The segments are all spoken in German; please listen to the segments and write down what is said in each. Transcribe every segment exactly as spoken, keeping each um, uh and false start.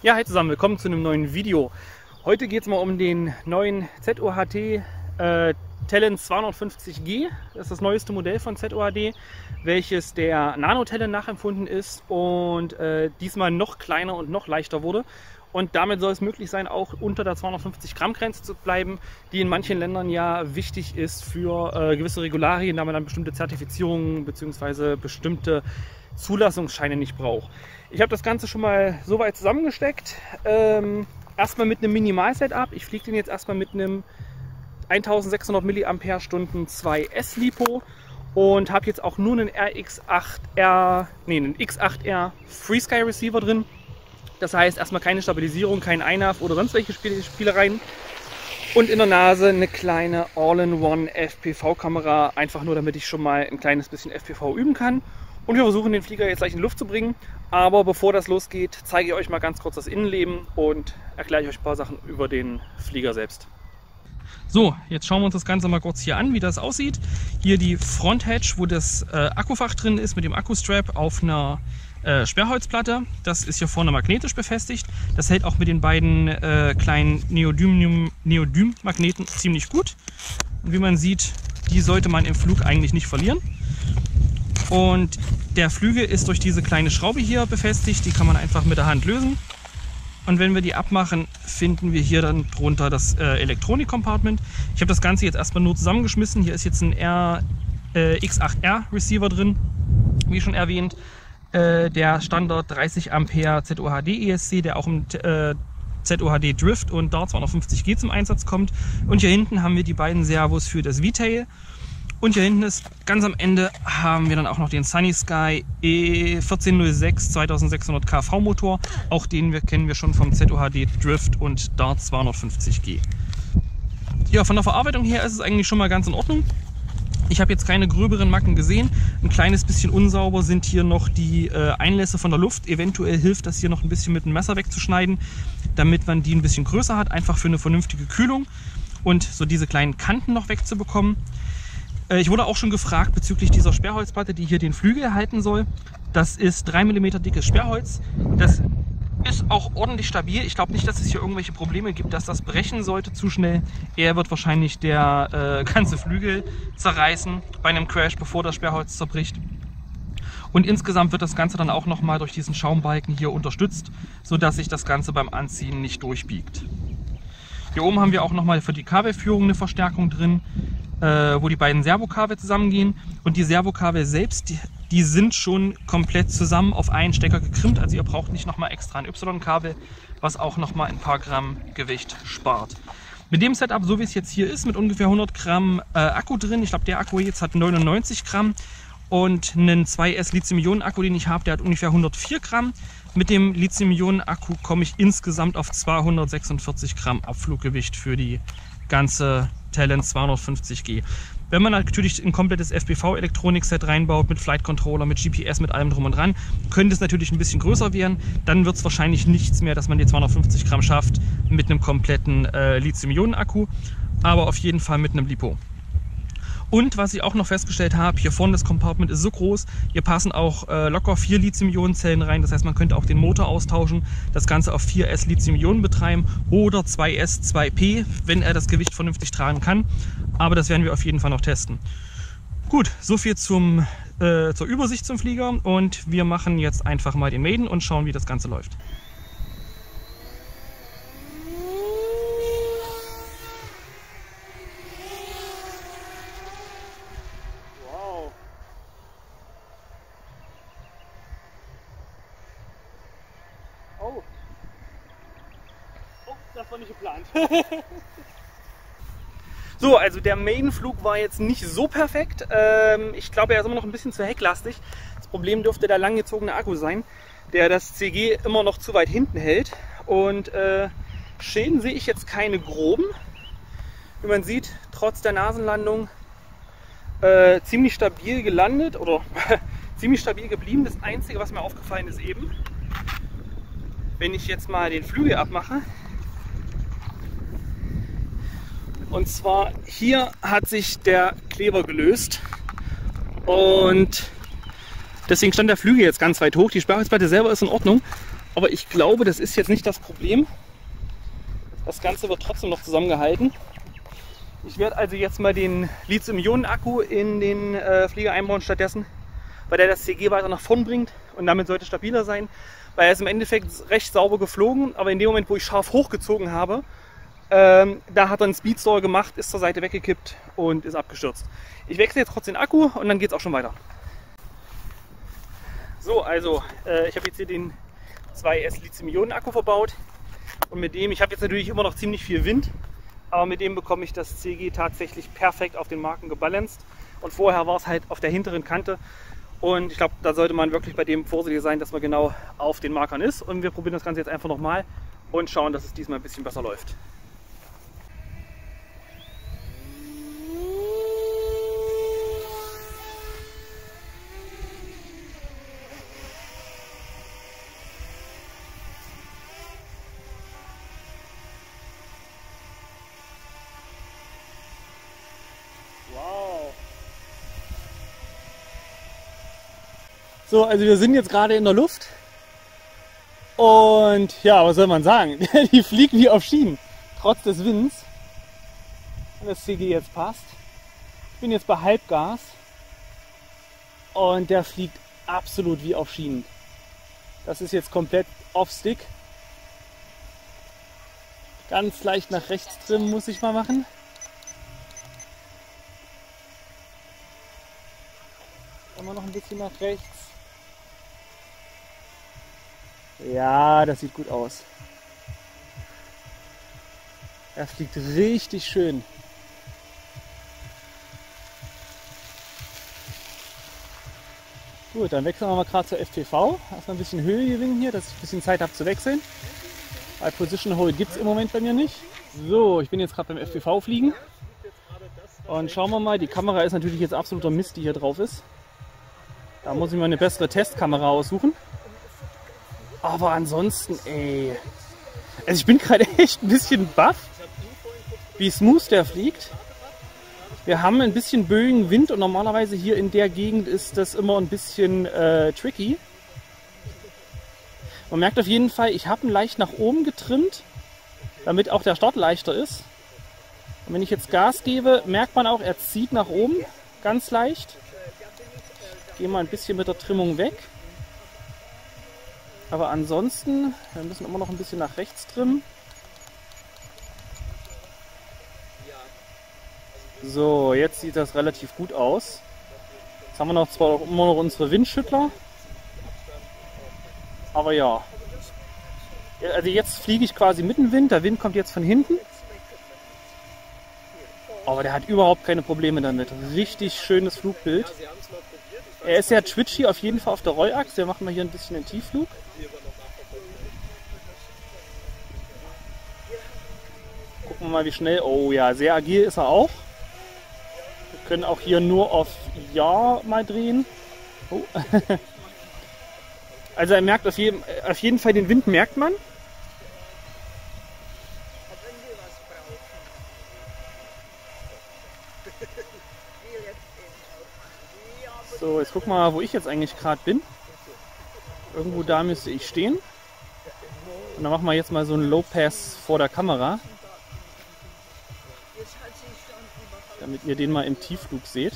Ja, hi zusammen, willkommen zu einem neuen Video. Heute geht es mal um den neuen Z O H D äh, Talon zweihundertfünfzig G. Das ist das neueste Modell von Z O H D, welches der Nano Talon nachempfunden ist und äh, diesmal noch kleiner und noch leichter wurde. Und damit soll es möglich sein, auch unter der zweihundertfünfzig Gramm Grenze zu bleiben, die in manchen Ländern ja wichtig ist für äh, gewisse Regularien, da man dann bestimmte Zertifizierungen bzw. bestimmte Zulassungsscheine nicht braucht. Ich habe das Ganze schon mal so weit zusammengesteckt. Ähm, erstmal mit einem Minimal-Setup. Ich fliege den jetzt erstmal mit einem eintausendsechshundert Milliampere-Stunden zwei S LiPo und habe jetzt auch nur einen R X acht R, nee, einen X acht R FreeSky Receiver drin. Das heißt erstmal keine Stabilisierung, kein I N A V oder sonst welche Spiel Spielereien. Und in der Nase eine kleine All-in-One F P V-Kamera, einfach nur damit ich schon mal ein kleines bisschen F P V üben kann. Und wir versuchen den Flieger jetzt gleich in die Luft zu bringen. Aber bevor das losgeht, zeige ich euch mal ganz kurz das Innenleben und erkläre ich euch ein paar Sachen über den Flieger selbst. So, jetzt schauen wir uns das Ganze mal kurz hier an, wie das aussieht. Hier die Front-Hatch, wo das äh, Akkufach drin ist mit dem Akkustrap auf einer äh, Sperrholzplatte. Das ist hier vorne magnetisch befestigt. Das hält auch mit den beiden äh, kleinen Neodym-Magneten ziemlich gut. Und wie man sieht, die sollte man im Flug eigentlich nicht verlieren. Und der Flügel ist durch diese kleine Schraube hier befestigt, die kann man einfach mit der Hand lösen. Und wenn wir die abmachen, finden wir hier dann drunter das äh, Elektronik-Compartment. Ich habe das Ganze jetzt erstmal nur zusammengeschmissen. Hier ist jetzt ein R, äh, X acht R Receiver drin, wie schon erwähnt. Äh, der Standard dreißig Ampere Z O H D E S C, der auch im äh, Z O H D Drift und Dart zweihundertfünfzig G zum Einsatz kommt. Und hier hinten haben wir die beiden Servos für das V-Tail. Und hier hinten ist ganz am Ende haben wir dann auch noch den Sunny Sky E vierzehn null sechs zweitausendsechshundert K V Motor. Auch den wir, kennen wir schon vom Z O H D Drift und Dart zweihundertfünfzig G. Ja, von der Verarbeitung her ist es eigentlich schon mal ganz in Ordnung. Ich habe jetzt keine gröberen Macken gesehen. Ein kleines bisschen unsauber sind hier noch die äh, Einlässe von der Luft. Eventuell hilft das hier noch ein bisschen mit dem Messer wegzuschneiden, damit man die ein bisschen größer hat, einfach für eine vernünftige Kühlung und so diese kleinen Kanten noch wegzubekommen. Ich wurde auch schon gefragt bezüglich dieser Sperrholzplatte, die hier den Flügel halten soll. Das ist drei Millimeter dickes Sperrholz. Das ist auch ordentlich stabil. Ich glaube nicht, dass es hier irgendwelche Probleme gibt, dass das brechen sollte zu schnell. Eher wird wahrscheinlich der äh, ganze Flügel zerreißen bei einem Crash, bevor das Sperrholz zerbricht. Und insgesamt wird das Ganze dann auch nochmal durch diesen Schaumbalken hier unterstützt, sodass sich das Ganze beim Anziehen nicht durchbiegt. Hier oben haben wir auch nochmal für die Kabelführung eine Verstärkung drin, wo die beiden Servokabel zusammengehen, und die Servokabel selbst, die, die sind schon komplett zusammen auf einen Stecker gekrimmt, also ihr braucht nicht nochmal extra ein Y-Kabel, was auch nochmal ein paar Gramm Gewicht spart. Mit dem Setup, so wie es jetzt hier ist, mit ungefähr hundert Gramm äh, Akku drin, ich glaube der Akku jetzt hat neunundneunzig Gramm, und einen zwei S Lithium-Ionen-Akku, den ich habe, der hat ungefähr hundertvier Gramm. Mit dem Lithium-Ionen-Akku komme ich insgesamt auf zweihundertsechsundvierzig Gramm Abfluggewicht für die ganze Talon zweihundertfünfzig G. Wenn man natürlich ein komplettes F P V-Elektronik-Set reinbaut, mit Flight Controller, mit G P S, mit allem drum und dran, könnte es natürlich ein bisschen größer werden. Dann wird es wahrscheinlich nichts mehr, dass man die zweihundertfünfzig Gramm schafft mit einem kompletten äh, Lithium-Ionen-Akku, aber auf jeden Fall mit einem LiPo. Und was ich auch noch festgestellt habe, hier vorne das Compartment ist so groß, hier passen auch äh, locker vier Lithium-Ionen-Zellen rein. Das heißt, man könnte auch den Motor austauschen, das Ganze auf vier S Lithium-Ionen betreiben oder zwei S zwei P, wenn er das Gewicht vernünftig tragen kann. Aber das werden wir auf jeden Fall noch testen. Gut, soviel zum, äh, zur Übersicht zum Flieger, und wir machen jetzt einfach mal den Maiden und schauen, wie das Ganze läuft. Oh. Oh, das war nicht geplant. So, also der Maiden-Flug war jetzt nicht so perfekt. Ähm, ich glaube, er ist immer noch ein bisschen zu hecklastig. Das Problem dürfte der langgezogene Akku sein, der das C G immer noch zu weit hinten hält. Und äh, Schäden sehe ich jetzt keine groben. Wie man sieht, trotz der Nasenlandung äh, ziemlich stabil gelandet oder ziemlich stabil geblieben. Das Einzige, was mir aufgefallen ist eben, wenn ich jetzt mal den Flügel abmache, und zwar hier hat sich der Kleber gelöst und deswegen stand der Flügel jetzt ganz weit hoch. Die Sperrholzplatte selber ist in Ordnung, Aber ich glaube, das ist jetzt nicht das Problem. Das Ganze wird trotzdem noch zusammengehalten. Ich werde also jetzt mal den Lithium-Ionen-Akku in den äh, Flieger einbauen stattdessen, weil der das C G weiter nach vorn bringt und damit sollte stabiler sein. Weil er ist im Endeffekt recht sauber geflogen, aber in dem Moment, wo ich scharf hochgezogen habe, ähm, da hat er einen Speedstall gemacht, ist zur Seite weggekippt und ist abgestürzt. Ich wechsle jetzt trotzdem den Akku und dann geht es auch schon weiter. So, also äh, ich habe jetzt hier den zwei S Lithium-Ionen-Akku verbaut und mit dem, ich habe jetzt natürlich immer noch ziemlich viel Wind, aber mit dem bekomme ich das C G tatsächlich perfekt auf den Marken gebalanced und vorher war es halt auf der hinteren Kante und ich glaube, da sollte man wirklich bei dem vorsichtig sein, dass man genau auf den Markern ist und wir probieren das Ganze jetzt einfach nochmal und schauen, dass es diesmal ein bisschen besser läuft. So, also wir sind jetzt gerade in der Luft und ja, was soll man sagen, die fliegt wie auf Schienen, trotz des Winds. Wenn das C G jetzt passt. Ich bin jetzt bei Halbgas und der fliegt absolut wie auf Schienen. Das ist jetzt komplett off-stick. Ganz leicht nach rechts trimmen muss ich mal machen. Immer noch ein bisschen nach rechts. Ja, das sieht gut aus. Er fliegt richtig schön. Gut, dann wechseln wir mal gerade zur F P V. Erstmal ein bisschen Höhe gewinnen hier, dass ich ein bisschen Zeit habe zu wechseln. Weil Position Hold gibt es im Moment bei mir nicht. So, ich bin jetzt gerade beim F P V fliegen. Und schauen wir mal, die Kamera ist natürlich jetzt absoluter Mist, die hier drauf ist. Da muss ich mal eine bessere Testkamera aussuchen. Aber ansonsten, ey. Also ich bin gerade echt ein bisschen baff, wie smooth der fliegt. Wir haben ein bisschen böigen Wind und normalerweise hier in der Gegend ist das immer ein bisschen äh, tricky. Man merkt auf jeden Fall, ich habe ihn leicht nach oben getrimmt, damit auch der Start leichter ist. Und wenn ich jetzt Gas gebe, merkt man auch, er zieht nach oben, ganz leicht. Gehe mal ein bisschen mit der Trimmung weg. Aber ansonsten, wir müssen immer noch ein bisschen nach rechts trimmen. So, jetzt sieht das relativ gut aus. Jetzt haben wir noch zwar immer noch unsere Windschüttler. Aber ja. Also jetzt fliege ich quasi mit dem Wind. Der Wind kommt jetzt von hinten. Aber der hat überhaupt keine Probleme damit. Richtig schönes Flugbild. Er ist sehr twitchy auf jeden Fall auf der Rollachse. Wir machen mal hier ein bisschen den Tiefflug. Gucken wir mal wie schnell. Oh ja, sehr agil ist er auch. Wir können auch hier nur auf Ja mal drehen. Oh. Also er merkt auf jeden, auf jeden Fall den Wind, merkt man. So, jetzt guck mal, wo ich jetzt eigentlich gerade bin. Irgendwo da müsste ich stehen. Und dann machen wir jetzt mal so einen Low Pass vor der Kamera. Damit ihr den mal im Tiefflug seht.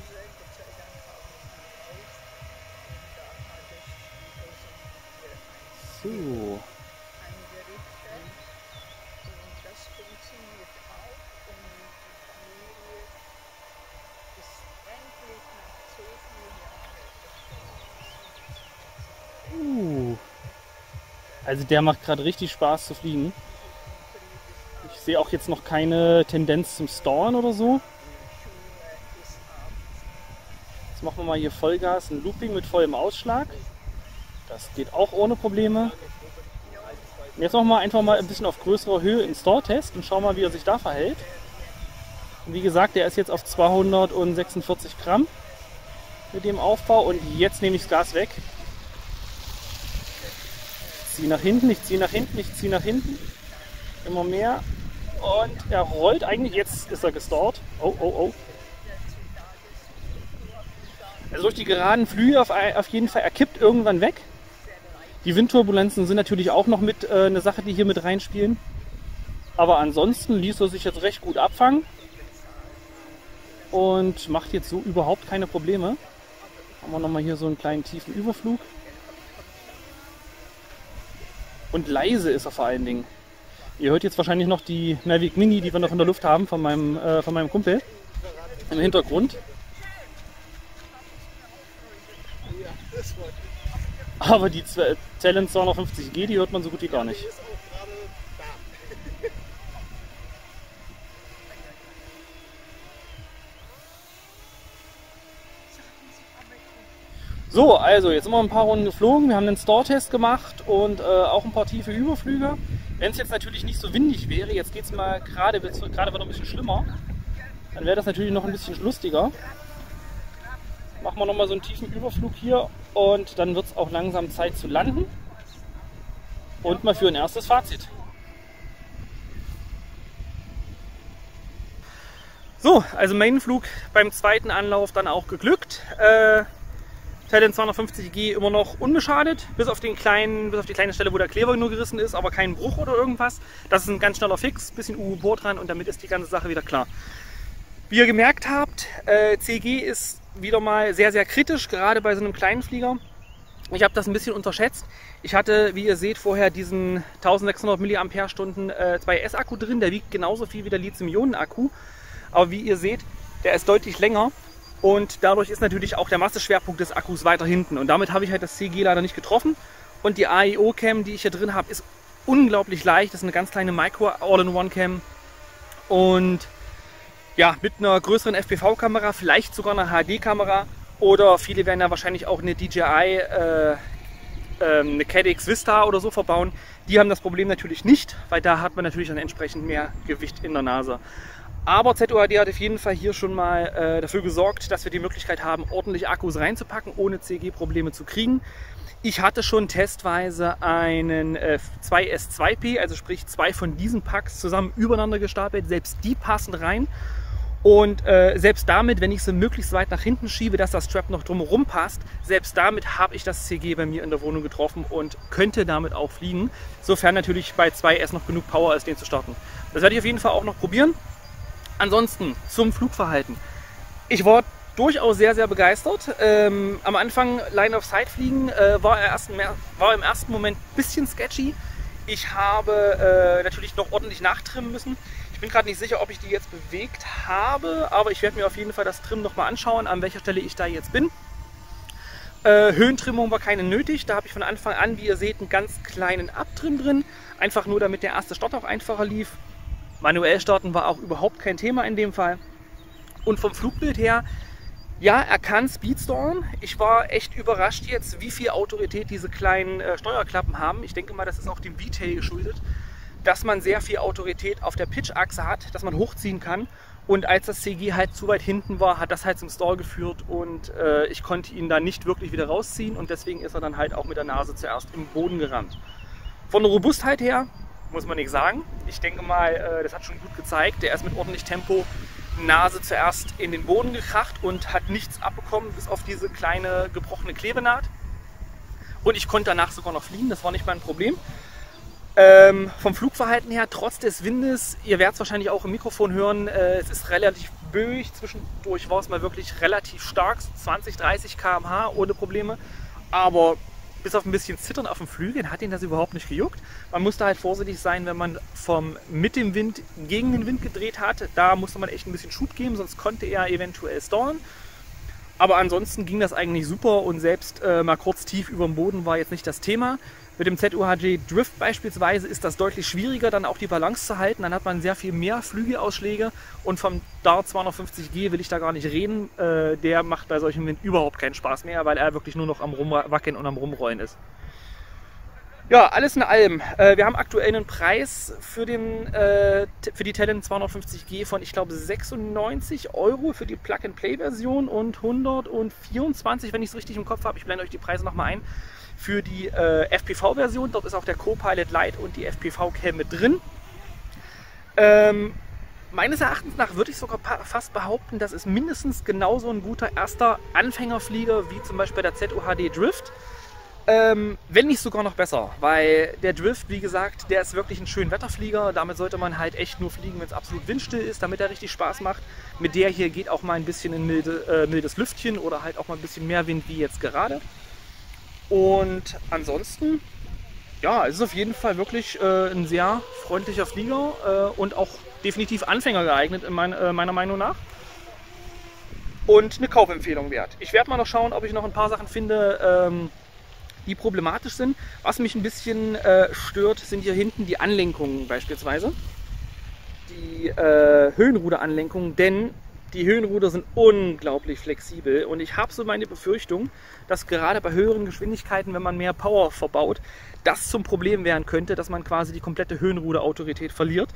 So. Uh. Also der macht gerade richtig Spaß zu fliegen. Ich sehe auch jetzt noch keine Tendenz zum Stallen oder so. Jetzt machen wir mal hier Vollgas, ein Looping mit vollem Ausschlag. Das geht auch ohne Probleme. Und jetzt machen wir einfach mal ein bisschen auf größerer Höhe in Stall-Test und schauen mal, wie er sich da verhält. Und wie gesagt, der ist jetzt auf zweihundertsechsundvierzig Gramm mit dem Aufbau und jetzt nehme ich das Gas weg. Ich ziehe nach hinten, ich ziehe nach hinten, ich ziehe nach hinten. Immer mehr. Und er rollt eigentlich, jetzt ist er gestartet. Oh, oh, oh. Also durch die geraden Flüge auf, auf jeden Fall, er kippt irgendwann weg. Die Windturbulenzen sind natürlich auch noch mit äh, eine Sache, die hier mit reinspielen. Aber ansonsten ließ er sich jetzt recht gut abfangen und macht jetzt so überhaupt keine Probleme. Haben wir nochmal hier so einen kleinen tiefen Überflug. Und leise ist er vor allen Dingen. Ihr hört jetzt wahrscheinlich noch die Mavic Mini, die wir noch in der Luft haben von meinem, äh, von meinem Kumpel im Hintergrund. Aber die Talent zweihundertfünfzig G, die hört man so gut wie gar nicht. So, also jetzt sind wir ein paar Runden geflogen, wir haben einen Store-Test gemacht und äh, auch ein paar tiefe Überflüge. Wenn es jetzt natürlich nicht so windig wäre, jetzt geht es mal gerade gerade wieder ein bisschen schlimmer, dann wäre das natürlich noch ein bisschen lustiger. Machen wir nochmal so einen tiefen Überflug hier und dann wird es auch langsam Zeit zu landen. Und mal für ein erstes Fazit. So, also Mainflug beim zweiten Anlauf dann auch geglückt. Äh, Talent zweihundertfünfzig G immer noch unbeschadet, bis auf, den kleinen, bis auf die kleine Stelle, wo der Kleber nur gerissen ist, aber kein Bruch oder irgendwas. Das ist ein ganz schneller Fix, bisschen U U-Bohr dran und damit ist die ganze Sache wieder klar. Wie ihr gemerkt habt, äh, C G ist wieder mal sehr, sehr kritisch, gerade bei so einem kleinen Flieger. Ich habe das ein bisschen unterschätzt. Ich hatte, wie ihr seht, vorher diesen eintausendsechshundert Milliampere-Stunden äh, zwei S Akku drin, der wiegt genauso viel wie der Lithium-Ionen-Akku. Aber wie ihr seht, der ist deutlich länger. Und dadurch ist natürlich auch der Masseschwerpunkt des Akkus weiter hinten. Und damit habe ich halt das C G leider nicht getroffen. Und die A I O-Cam, die ich hier drin habe, ist unglaublich leicht. Das ist eine ganz kleine Micro-All-in-One-Cam. Und ja, mit einer größeren F P V-Kamera, vielleicht sogar einer H D-Kamera. Oder viele werden ja wahrscheinlich auch eine D J I, äh, äh, eine Caddx Vista oder so verbauen. Die haben das Problem natürlich nicht, weil da hat man natürlich dann entsprechend mehr Gewicht in der Nase. Aber Z U H D hat auf jeden Fall hier schon mal äh, dafür gesorgt, dass wir die Möglichkeit haben, ordentlich Akkus reinzupacken, ohne C G-Probleme zu kriegen. Ich hatte schon testweise einen äh, zwei S zwei P, also sprich zwei von diesen Packs zusammen übereinander gestapelt. Selbst die passen rein. Und äh, selbst damit, wenn ich sie möglichst weit nach hinten schiebe, dass das Strap noch drumherum passt, selbst damit habe ich das C G bei mir in der Wohnung getroffen und könnte damit auch fliegen. Sofern natürlich bei zwei S noch genug Power ist, den zu starten. Das werde ich auf jeden Fall auch noch probieren. Ansonsten zum Flugverhalten. Ich war durchaus sehr, sehr begeistert. Ähm, am Anfang Line-of-Sight-Fliegen äh, war, war im ersten Moment ein bisschen sketchy. Ich habe äh, natürlich noch ordentlich nachtrimmen müssen. Ich bin gerade nicht sicher, ob ich die jetzt bewegt habe, aber ich werde mir auf jeden Fall das Trimmen nochmal anschauen, an welcher Stelle ich da jetzt bin. Äh, Höhentrimmung war keine nötig. Da habe ich von Anfang an, wie ihr seht, einen ganz kleinen Abtrim drin. Einfach nur, damit der erste Start auch einfacher lief. Manuell starten war auch überhaupt kein Thema in dem Fall. Und vom Flugbild her, ja, er kann Speedstoren. Ich war echt überrascht jetzt, wie viel Autorität diese kleinen äh, Steuerklappen haben. Ich denke mal, das ist auch dem V-Tail geschuldet, dass man sehr viel Autorität auf der Pitch-Achse hat, dass man hochziehen kann. Und als das C G halt zu weit hinten war, hat das halt zum Stall geführt und äh, ich konnte ihn da nicht wirklich wieder rausziehen und deswegen ist er dann halt auch mit der Nase zuerst im Boden gerammt. Von der Robustheit her muss man nicht sagen. Ich denke mal, äh, das hat schon gut gezeigt. Der ist mit ordentlich Tempo Nase zuerst in den Boden gekracht und hat nichts abbekommen, bis auf diese kleine gebrochene Klebenaht. Und ich konnte danach sogar noch fliegen, das war nicht mein Problem. Ähm, vom Flugverhalten her, trotz des Windes, ihr werdet es wahrscheinlich auch im Mikrofon hören, äh, es ist relativ böig. Zwischendurch war es mal wirklich relativ stark, so zwanzig, dreißig Kilometer pro Stunde ohne Probleme. Aber bis auf ein bisschen Zittern auf dem Flügel hat ihn das überhaupt nicht gejuckt. Man musste halt vorsichtig sein, wenn man vom, mit dem Wind gegen den Wind gedreht hat. Da musste man echt ein bisschen Schub geben, sonst konnte er eventuell stallen. Aber ansonsten ging das eigentlich super und selbst äh, mal kurz tief über dem Boden war jetzt nicht das Thema. Mit dem Z U H D Drift beispielsweise ist das deutlich schwieriger, dann auch die Balance zu halten. Dann hat man sehr viel mehr Flügelausschläge und vom Dart zweihundertfünfzig G will ich da gar nicht reden. Äh, der macht bei solchem Wind überhaupt keinen Spaß mehr, weil er wirklich nur noch am Rumwackeln und am Rumrollen ist. Ja, alles in allem. Äh, wir haben aktuell einen Preis für, den, äh, für die Talent zweihundertfünfzig G von, ich glaube, sechsundneunzig Euro für die Plug-and-Play-Version und hundertvierundzwanzig, wenn ich es richtig im Kopf habe. Ich blende euch die Preise nochmal ein. Für die äh, F P V-Version, dort ist auch der Co-Pilot Lite und die F P V-Cam mit drin. Ähm, meines Erachtens nach würde ich sogar fast behaupten, das ist mindestens genauso ein guter erster Anfängerflieger wie zum Beispiel der Z U H D Drift. Ähm, wenn nicht sogar noch besser, weil der Drift, wie gesagt, der ist wirklich ein schön Wetterflieger. Damit sollte man halt echt nur fliegen, wenn es absolut windstill ist, damit er richtig Spaß macht. Mit der hier geht auch mal ein bisschen in milde, äh, mildes Lüftchen oder halt auch mal ein bisschen mehr Wind wie jetzt gerade. Und ansonsten, ja, es ist auf jeden Fall wirklich äh, ein sehr freundlicher Flieger äh, und auch definitiv Anfänger geeignet, in mein, äh, meiner Meinung nach. Und eine Kaufempfehlung wert. Ich werde mal noch schauen, ob ich noch ein paar Sachen finde, ähm, die problematisch sind. Was mich ein bisschen äh, stört, sind hier hinten die Anlenkungen beispielsweise. Die äh, Höhenruderanlenkungen, denn die Höhenruder sind unglaublich flexibel und ich habe so meine Befürchtung, dass gerade bei höheren Geschwindigkeiten, wenn man mehr Power verbaut, das zum Problem werden könnte, dass man quasi die komplette Höhenruderautorität verliert.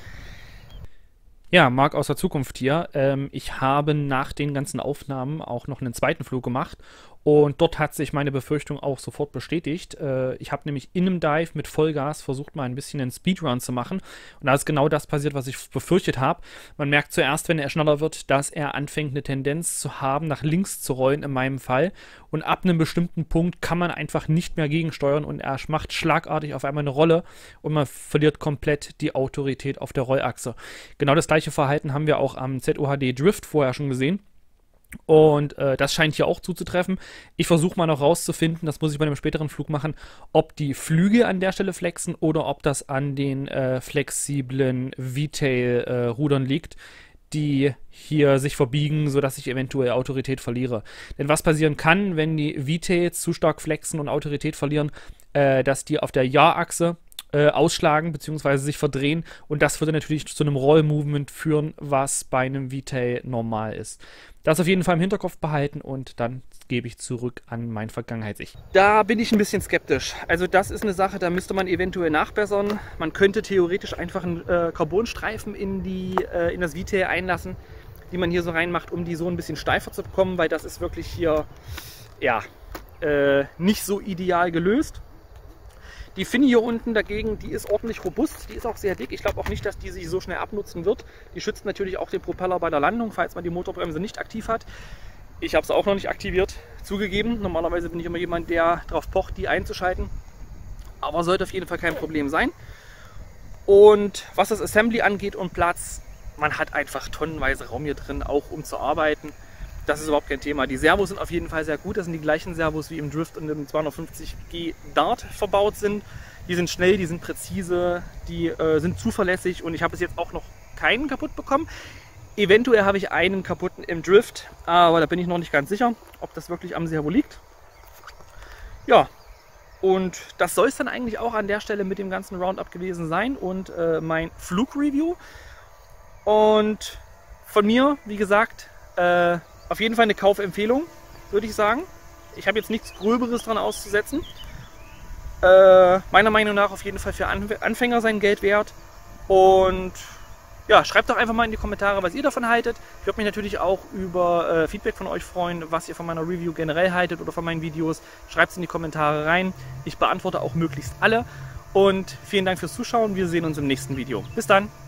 Ja, Marc aus der Zukunft hier. Ähm, ich habe nach den ganzen Aufnahmen auch noch einen zweiten Flug gemacht und dort hat sich meine Befürchtung auch sofort bestätigt. Äh, ich habe nämlich in einem Dive mit Vollgas versucht, mal ein bisschen einen Speedrun zu machen und da ist genau das passiert, was ich befürchtet habe. Man merkt zuerst, wenn er schneller wird, dass er anfängt, eine Tendenz zu haben, nach links zu rollen in meinem Fall und ab einem bestimmten Punkt kann man einfach nicht mehr gegensteuern und er macht schlagartig auf einmal eine Rolle und man verliert komplett die Autorität auf der Rollachse. Genau das gleiche Verhalten haben wir auch am Z O H D Drift vorher schon gesehen. Und äh, das scheint hier auch zuzutreffen. Ich versuche mal noch rauszufinden, das muss ich bei einem späteren Flug machen, ob die Flügel an der Stelle flexen oder ob das an den äh, flexiblen V-Tail-Rudern äh, liegt, die hier sich verbiegen, sodass ich eventuell Autorität verliere. Denn was passieren kann, wenn die V-Tails zu stark flexen und Autorität verlieren, äh, dass die auf der Ja-Achse äh, ausschlagen bzw. sich verdrehen und das würde natürlich zu einem Roll-Movement führen, was bei einem V-Tail normal ist. Das auf jeden Fall im Hinterkopf behalten und dann gebe ich zurück an mein Vergangenheits-Ich. Da bin ich ein bisschen skeptisch. Also das ist eine Sache, da müsste man eventuell nachbessern. Man könnte theoretisch einfach einen äh, Carbonstreifen in, die, äh, in das V-Tail einlassen, die man hier so reinmacht, um die so ein bisschen steifer zu bekommen, weil das ist wirklich hier ja, äh, nicht so ideal gelöst. Die Finne hier unten dagegen, die ist ordentlich robust, die ist auch sehr dick. Ich glaube auch nicht, dass die sich so schnell abnutzen wird. Die schützt natürlich auch den Propeller bei der Landung, falls man die Motorbremse nicht aktiv hat. Ich habe es auch noch nicht aktiviert, zugegeben. Normalerweise bin ich immer jemand, der darauf pocht, die einzuschalten. Aber sollte auf jeden Fall kein Problem sein. Und was das Assembly angeht und Platz, man hat einfach tonnenweise Raum hier drin, auch um zu arbeiten. Das ist überhaupt kein Thema. Die Servos sind auf jeden Fall sehr gut. Das sind die gleichen Servos wie im Drift und im zweihundertfünfzig G Dart verbaut sind. Die sind schnell, die sind präzise, die äh, sind zuverlässig und ich habe bis jetzt auch noch keinen kaputt bekommen. Eventuell habe ich einen kaputten im Drift, aber da bin ich noch nicht ganz sicher, ob das wirklich am Servo liegt. Ja, und das soll es dann eigentlich auch an der Stelle mit dem ganzen Roundup gewesen sein und äh, mein Flugreview. Und von mir, wie gesagt, äh, auf jeden Fall eine Kaufempfehlung, würde ich sagen. Ich habe jetzt nichts Gröberes dran auszusetzen. Äh, meiner Meinung nach auf jeden Fall für Anfänger sein Geld wert. Und ja, schreibt doch einfach mal in die Kommentare, was ihr davon haltet. Ich würde mich natürlich auch über äh, Feedback von euch freuen, was ihr von meiner Review generell haltet oder von meinen Videos. Schreibt es in die Kommentare rein. Ich beantworte auch möglichst alle. Und vielen Dank fürs Zuschauen. Wir sehen uns im nächsten Video. Bis dann!